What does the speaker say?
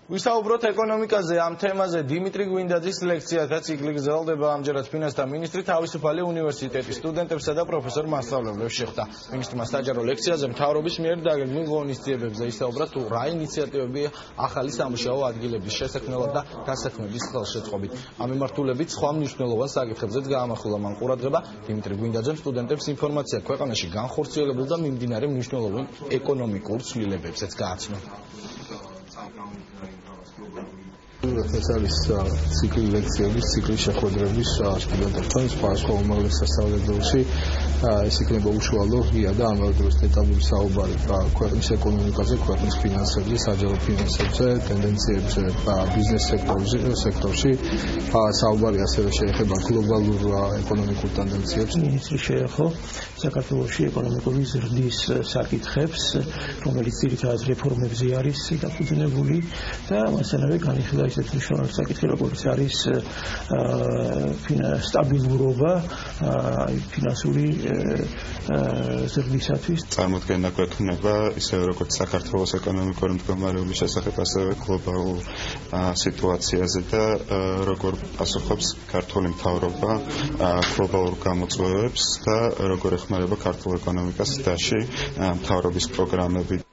ვისაუბროთ ეკონომიკაზე ამ თემაზე დიმიტრი გვინდაძის ლექციათა ციკლი გრძელდება ამჯერად ფინანსთა მინისტრი თავისუფალი უნივერსიტეტის სტუდენტებსა და პროფესორ მასწავლებლებს შეხვდა. მინისტრმა საჯარო ლექციაზე მთავრობის მიერ დაგეგმილ ღონისძიებებზე ისაუბრა თუ რა ინიციატივებია ახალი სამუშაო ადგილების შესაქმნელად და დასაქმების ხელშეწყობით. ამ მიმართულებით სხვა მნიშვნელოვან საკითხებზეც გაამახვილა მან ყურადღება დიმიტრი გვინდაძემ სტუდენტებს ინფორმაცია ქვეყანაში განხორციელებულ და მიმდინარე მნიშვნელოვან ეკონომიკურ ცვლილებებზეც გააცნო. ეს არის ციკლი ლექციების, ციკლი შეხვედრების სტუდენტებთან სხვა უმაღლეს სასწავლებელში. ეს იქნება უშუალო ღია და ამავდროულად დეტალური საუბარი ქვეყნის ეკონომიკაზე, ქვეყნის ფინანსებზე, საჯარო ფინანსებზე, ტენდენციებზე ბიზნეს სექტორში. საუბარი ასევე შეეხება გლობალურ ეკონომიკურ ტენდენციებს. მინისტრი შეეხო საქართველოში ეკონომიკური ზრდის საკითხებს, რომელიც ძირითადად რეფორმებზე არის დაფუძნებული და მასალავე განიხილა ისეთ მნიშვნელოვანი საკითხი, როგორც არის სტაბილურობა ფინანსური ზრდისათვის. წარმოდგენა გვექნება ისევე როგორც საქართველოს ეკონომიკური მდგომარეობის შესახებ, ასევე გლობალურ სიტუაციაზე და როგორ პასუხობს ქართული მთავრობა გლობალურ გამოწვევებს და როგორ ეხმარება ქართულ ეკონომიკას დასში მთავრობის პროგრამები.